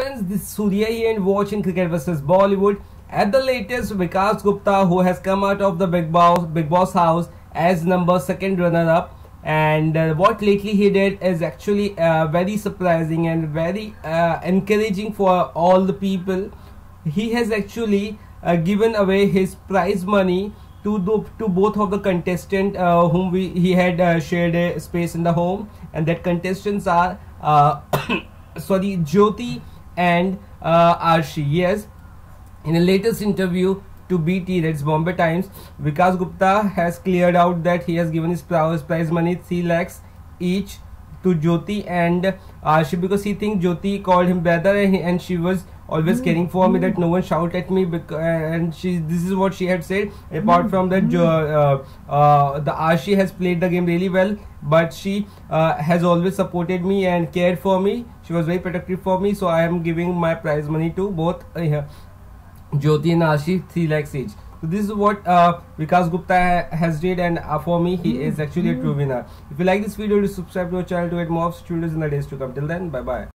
friends, this is Surya here and watching Cricket vs Bollywood. At the latest, Vikas Gupta, who has come out of the Bigg Boss house as number second runner-up, and what lately he did is actually very surprising and very encouraging for all the people. He has actually given away his prize money to both of the contestants whom he had shared a space in the home, and that contestants are sorry, Jyoti and Arshi. Yes, in a latest interview to BT, that's Bombay Times, Vikas Gupta has cleared out that he has given his prize money 3 lakhs each to Jyoti and Arshi because he thinks Jyoti called him brother, and she was always caring for me, that no one shout at me, and this is what she had said. Apart from that, the Arshi has played the game really well, but she has always supported me and cared for me. She was very protective for me, so I am giving my prize money to both Jyoti and Arshi, 3 lakhs each. So this is what Vikas Gupta has did, and for me he is actually a true winner. If you like this video, do subscribe to our channel to get more videos in the days to come. Till then, bye bye.